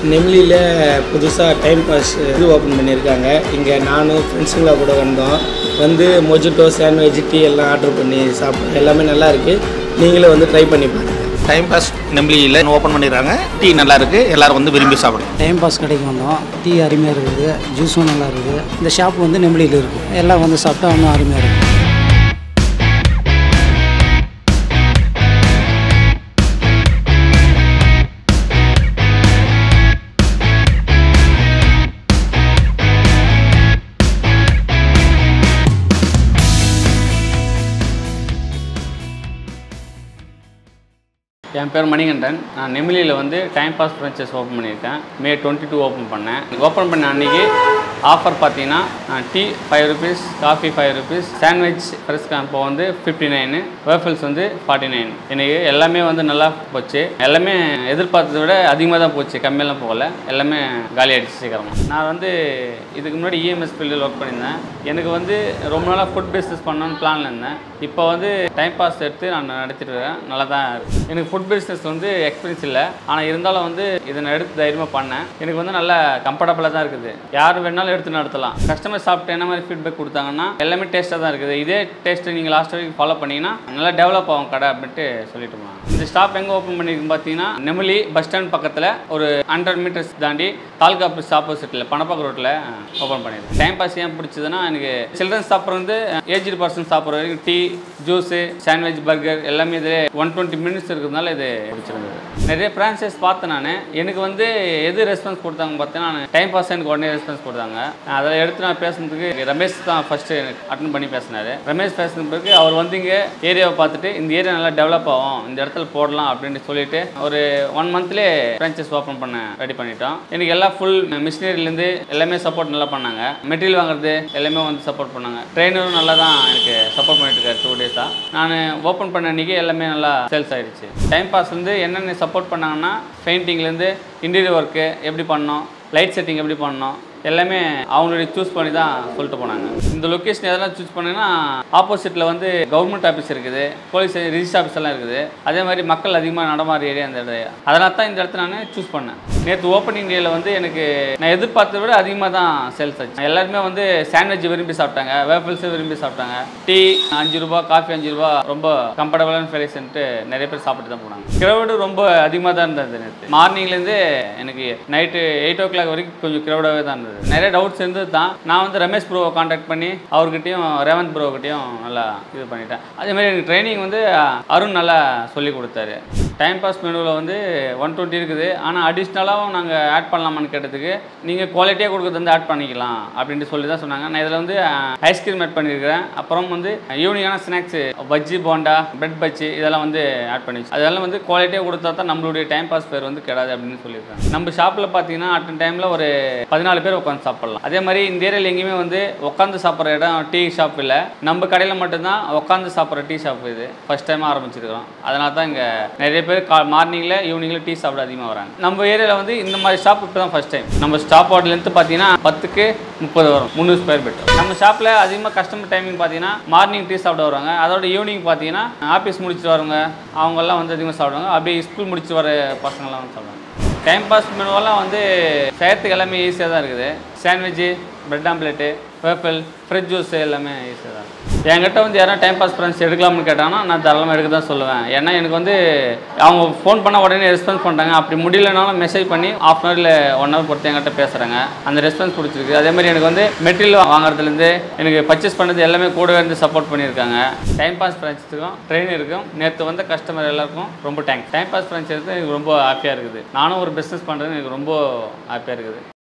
நெமிலியில் புதுசாக time pass இது open பண்ணியிருக்காங்க. இங்கே நானும் ஃப்ரெண்ட்ஸுங்களா கூட வந்து மொஜிட்டோ சாண்ட்விச் டீ எல்லாம் ஆர்டர் பண்ணி சாப்பிட்டோம். எல்லாமே நல்லா இருக்குது. நீங்களும் வந்து ட்ரை பண்ணி பாருங்கள். டைம் பாஸ் நெமிலியில் ஓப்பன் பண்ணிடுறாங்க. டீ நல்லா இருக்குது. எல்லோரும் வந்து விரும்பி சாப்பிடுங்க. டைம் பாஸ் கடைக்கு வந்தோம். டீ அருமையாக இருக்குது, ஜூஸும் நல்லா இருக்குது. இந்த ஷாப் வந்து நெமிலியில் இருக்குது. எல்லாம் வந்து சாப்பிட்டா இன்னும் அருமையாக இருக்குது. என் பேர் மணிகண்டன். நான் நெமிலியில் வந்து டைம் பாஸ் ஃப்ரான்ச்சைஸ் ஓப்பன் பண்ணியிருக்கேன். May 22 ஓப்பன் பண்ணேன். ஓப்பன் பண்ண அன்றைக்கி ஆஃபர் பார்த்தீங்கன்னா tea 5 rupees, coffee 5 rupees, sandwich fresh combo வந்து 59, Waffles வந்து 49. எனக்கு எல்லாமே வந்து நல்லா போச்சு. எல்லாமே எதிர்பார்த்ததை விட அதிகமாக தான் போச்சு, கம்மியெல்லாம் போகல. எல்லாமே காலி ஆகிடுச்சு சீக்கிரமாக. நான் வந்து இதுக்கு முன்னாடி இஎம்எஸ் ஃபீல்டில் ஒர்க் பண்ணியிருந்தேன். எனக்கு வந்து ரொம்ப நாளாக ஃபுட் பிஸ்னஸ் பண்ணணும்னு பிளானில் இருந்தேன். இப்போ வந்து டைம் பாஸ் எடுத்து நான் நடத்திட்டு இருக்கேன். நல்லா தான் இருக்குது. எனக்கு ஃபுட் பிஸ்னஸ் வந்து எக்ஸ்பீரியன்ஸ் இல்லை, ஆனால் இருந்தாலும் வந்து இதை நான் எடுத்து தைரியமாக பண்ணேன். எனக்கு வந்து நல்லா கம்ஃபர்டபுளாக தான் இருக்குது. யார் வேணாலும் எடுத்து நடத்தலாம். கஸ்டமர் சாப்பிட்டு என்ன மாதிரி ஃபீட்பேக் கொடுத்தாங்கன்னா எல்லாமே டேஸ்ட்டாக தான் இருக்குது. இதே டேஸ்ட்டு நீங்கள் லாஸ்ட் வரைக்கும் ஃபாலோ பண்ணிங்கன்னா நல்லா டெவலப் ஆகும் கடை அப்படின்ட்டு சொல்லிட்டு போகலாம். இந்த ஸ்டாப் எங்கே ஓப்பன் பண்ணியிருக்குன்னு பார்த்தீங்கன்னா நெமிலி பஸ் ஸ்டாண்ட் பக்கத்தில் ஒரு 100 meters தாண்டி தாலுகா ஆஃபீஸ் ஆப்போசிட்டில் பணப்பாக்க ரோட்டில் ஓப்பன் பண்ணியிருக்கேன். டைம் பாஸ் ஏன் பிடிச்சதுன்னா, எனக்கு சில்ட்ரன்ஸ் சாப்பிட்றது வந்து ஏஜ்டு பர்சன் சாப்பிட்ற வரைக்கும் டீ, ஜூஸு, சாண்ட்விச், பர்கர் எல்லாமே இதில் 120 minutes இருக்கிறதுனால இது பிடிச்சிருந்தது. நிறைய ஃப்ரான்ச்சைஸ் பார்த்தேன் நான். எனக்கு வந்து எது ரெஸ்பான்ஸ் கொடுத்தாங்க பார்த்தீங்கன்னா, நான் டைம் பாஸ் எனக்கு உடனே ரெஸ்பான்ஸ் கொடுத்தாங்க. அதில் எடுத்து நான் பேசுனதுக்கு ரமேஷ் தான் ஃபஸ்ட்டு அட்டன் பண்ணி பேசினார். ரமேஷ் பேசின பிறகு அவர் வந்து இங்கே ஏரியாவை பார்த்துட்டு இந்த ஏரியா நல்லா டெவலப் ஆகும், இந்த இடத்துல போடலாம் அப்படின்னு சொல்லிட்டு ஒரு 1 monthலேயே ஃப்ரான்ச்சைஸ் ஓப்பன் பண்ண ரெடி பண்ணிட்டோம். எனக்கு எல்லாம் ஃபுல் மிஷினரிலேருந்து எல்லாமே சப்போர்ட் நல்லா பண்ணாங்க. மெட்டீரியல் வாங்குறது எல்லாமே வந்து சப்போர்ட் பண்ணாங்க. ட்ரெயினரும் நல்லா தான் எனக்கு சப்போர்ட் பண்ணிட்டு இருக்காரு 2 days. நான் ஓப்பன் பண்ண அன்றைக்கி எல்லாமே நல்லா சேல்ஸ் ஆகிடுச்சு. டைம் பாஸ் வந்து என்னென்ன சப்போர்ட் பண்ணாங்கன்னா, பெயிண்டிங்லேருந்து இன்டீரியர் ஒர்க்கு எப்படி பண்ணோம், லைட் செட்டிங் எப்படி பண்ணோம், எல்லாமே அவங்களுடைய சூஸ் பண்ணி தான் சொல்லிட்டு போனாங்க. இந்த லொக்கேஷன் எதெல்லாம் சூஸ் பண்ணிங்கன்னா, ஆப்போசிட்டில் வந்து கவர்மெண்ட் ஆஃபீஸ் இருக்குது, போலீஸ் ரிஜிஸ்டர் ஆஃபீஸ் எல்லாம் இருக்குது. அதே மாதிரி மக்கள் அதிகமாக நடமாற ஏரியா அந்த இடம். அதனால தான் இந்த இடத்த நான் சூஸ் பண்ணேன். நேற்று ஓப்பனிங் டேயில் வந்து எனக்கு நான் எதிர்பார்த்ததை விட அதிகமாக தான் சேல்ஸ் ஆச்சு. எல்லாருமே வந்து சாண்ட்விச் விரும்பி சாப்பிட்டாங்க, வேஃபிள்ஸும் விரும்பி சாப்பிட்டாங்க. டீ 5 ரூபா, காஃபி 5 ரூபா, ரொம்ப கம்ஃபர்டபுளான ப்ரைஸ்ன்ட்டு நிறைய பேர் சாப்பிட்டு தான் போனாங்க. கிரௌடு ரொம்ப அதிகமாக தான் இருந்தது. நேற்று மார்னிங்லேருந்து எனக்கு நைட்டு 8 o'clock வரைக்கும் கொஞ்சம் கிரௌடாகவே தான் இருந்தது. நிறைய டவுட்ஸ் இருந்தது தான். நான் வந்து ரமேஷ் ப்ரோவை கான்டாக்ட் பண்ணி அவர்கிட்டையும் ரேவந்த் ப்ரோக்கிட்டையும் நல்லா இது பண்ணிட்டேன். அதேமாதிரி எனக்கு ட்ரைனிங் வந்து அருண் நல்லா சொல்லி கொடுத்தாரு. டைம் பாஸ் மெனுவில் வந்து 120 இருக்குது, ஆனால் அடிஷ்னலாகவும் நாங்கள் ஆட் பண்ணலாமான்னு கேட்டதுக்கு நீங்கள் குவாலிட்டியாக கொடுக்குறது வந்து ஆட் பண்ணிக்கலாம் அப்படின்ட்டு சொல்லி தான் சொன்னாங்க. நான் இதில் வந்து ஐஸ்கிரீம் ஆட் பண்ணியிருக்கிறேன். அப்புறம் வந்து ஈவினிங்கான ஸ்நாக்ஸு பஜ்ஜி, போண்டா, பிரெட் பஜ்ஜி இதெல்லாம் வந்து ஆட் பண்ணிச்சு. அதெல்லாம் வந்து குவாலிட்டியாக கொடுத்தா தான் நம்மளுடைய டைம் பாஸ் பேர் வந்து கிடாது அப்படின்னு சொல்லியிருக்காங்க. நம்ம ஷாப்பில் பார்த்தீங்கன்னா அட் டைமில் ஒரு 14 பேர் உட்காந்து சாப்பிடலாம். அதே மாதிரி இந்த ஏரியாவில் எங்கேயுமே வந்து உட்காந்து சாப்பிட்ற இடம் டீ ஷாப் இல்லை. நம்ம கடையில் மட்டும்தான் உட்காந்து சாப்பிட்ற டீ ஷாப் இது ஃபர்ஸ்ட் டைம் ஆரம்பிச்சிருக்கிறோம். அதனால தான் இங்கே நிறைய பேர் மார்னிங்கில் ஈவினிங்கில் டீ சாப்பிட அதிகமாக வராங்க. நம்ம ஏரியாவில் வந்து இந்த மாதிரி ஷாப் இப்போ தான் ஃபர்ஸ்ட் டைம். நம்ம ஸ்டாப்போட லென்த்து பார்த்தீங்கன்னா 10க்கு 30 வரும், 300 square feet. நம்ம ஷாப்பில் அதிகமாக கஸ்டமர் டைமிங் பார்த்தீங்கன்னா மார்னிங் டீ சாப்பிட வருவாங்க. அதோட ஈவினிங் பார்த்தீங்கன்னா ஆஃபீஸ் முடிச்சுட்டு வரவங்க அவங்கெல்லாம் வந்து அதிகமாக சாப்பிடுவாங்க. அப்படியே ஸ்கூல் முடிச்சுட்டு வர பசங்கள்லாம் வந்து சாப்பிடுவாங்க. டைம் பாஸ் மெனுவெல்லாம் வந்து செய்யறதுக்கு எல்லாமே ஈஸியாக தான் இருக்குது. Sandwich, bread omelette, waffle, fresh juice எல்லாமே ஈஸியாக தான் இருக்குது. என்கிட்ட வந்து யாரும் டைம் பாஸ் ஃப்ரெண்ட்ஸ் எடுக்கலாம்னு கேட்டாங்கன்னா நான் தாராளமாக எடுக்க தான் சொல்லுவேன். ஏன்னா எனக்கு வந்து அவங்க ஃபோன் பண்ணால் உடனே ரெஸ்பான்ஸ் பண்ணுறாங்க. அப்படி முடியலனாலும் மெசேஜ் பண்ணி 1/2 hour இல்லை 1 hour பொறுத்து என்கிட்ட பேசுகிறாங்க. அந்த ரெஸ்பான்ஸ் பிடிச்சிருக்கு. அதேமாதிரி எனக்கு வந்து மெட்டீரியல் வாங்குறதுலேருந்து எனக்கு பர்ச்சேஸ் பண்ணது எல்லாமே கூடவே இருந்து சப்போர்ட் பண்ணியிருக்காங்க. டைம் பாஸ் ஃப்ரெண்ட்ஸுக்கும் ட்ரெயினருக்கும் நேற்று வந்த கஸ்டமர் எல்லாருக்கும் ரொம்ப தேங்க்ஸ். டைம் பாஸ் ஃப்ரெண்ட்ஸ் எடுத்து எனக்கு ரொம்ப ஹாப்பியாக இருக்குது. நானும் ஒரு பிஸ்னஸ் பண்ணுறது எனக்கு ரொம்ப ஹாப்பியாக இருக்குது.